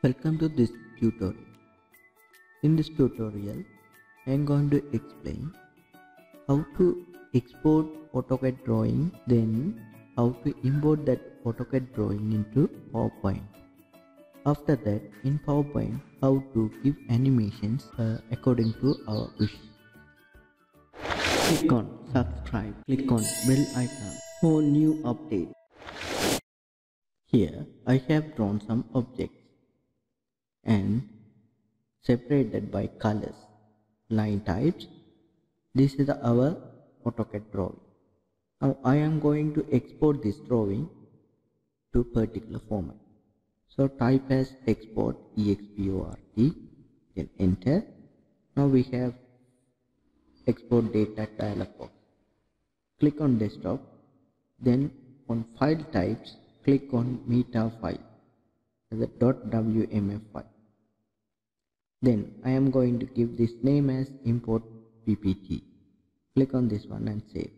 Welcome to this tutorial. In this tutorial, I am going to explain how to export AutoCAD drawing, then how to import that AutoCAD drawing into PowerPoint. After that, in PowerPoint, how to give animations according to our wish. Click on subscribe, click on bell icon for new update. Here I have drawn some objects and separated by colors, line types. This is our AutoCAD drawing. Now I am going to export this drawing to particular format. So type as export export, then enter. Now we have export data dialog box. Click on desktop, then on file types click on meta file as a .wmf file. Then I am going to give this name as import ppt. Click on this one and save,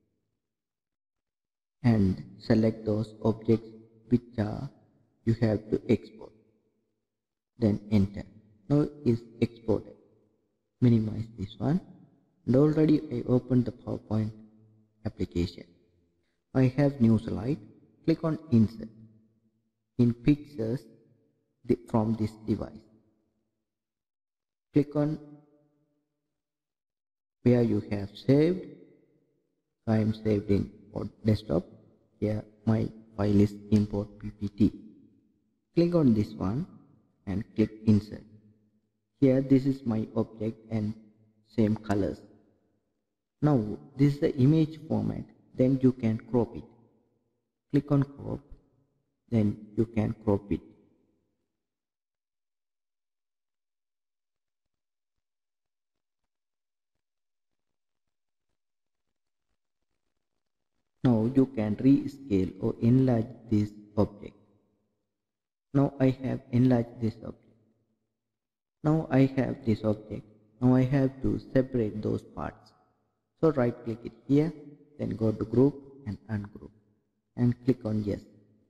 and select those objects which you have to export, then enter. Now is exported. Minimize this one, and already I opened the PowerPoint application. I have new slide. Click on insert in pictures from this device. Click on where you have saved. I am saved in desktop. Here my file is import ppt. Click on this one and click insert. Here this is my object and same colors. Now this is the image format, then you can crop it. Click on crop, then you can crop it. Now you can rescale or enlarge this object. Now I have enlarged this object. Now I have this object. Now I have to separate those parts. So right click it here, then go to group and ungroup and click on yes.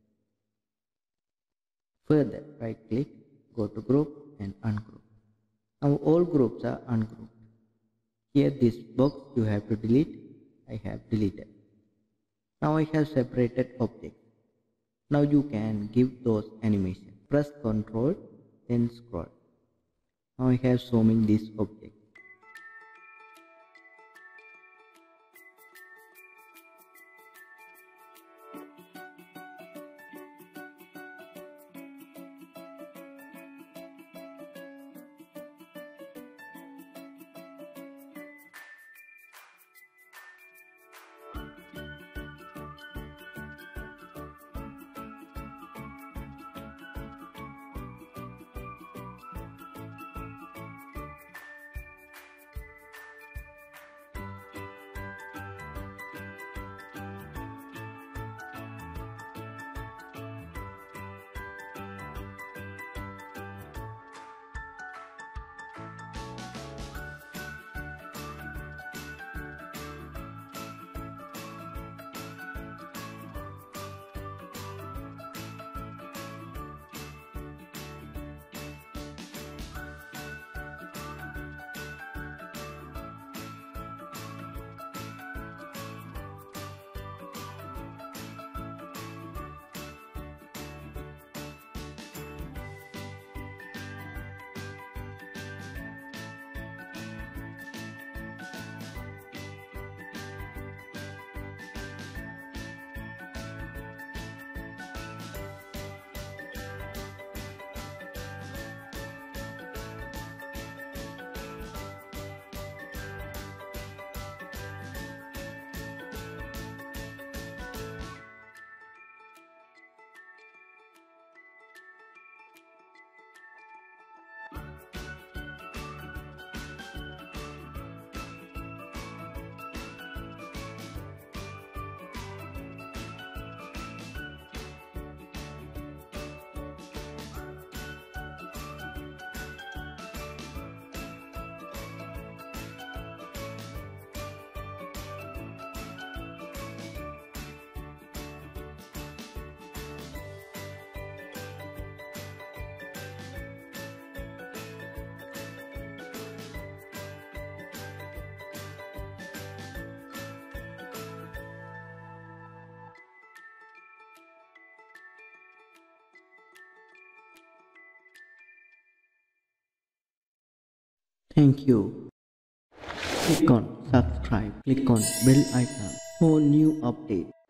Further right click, go to group and ungroup. Now all groups are ungrouped. Here this box you have to delete. I have deleted. Now I have separated objects. Now you can give those animations. Press Ctrl, then scroll. Now I have zooming this object. Thank you. Click on subscribe. Click on bell icon for new updates.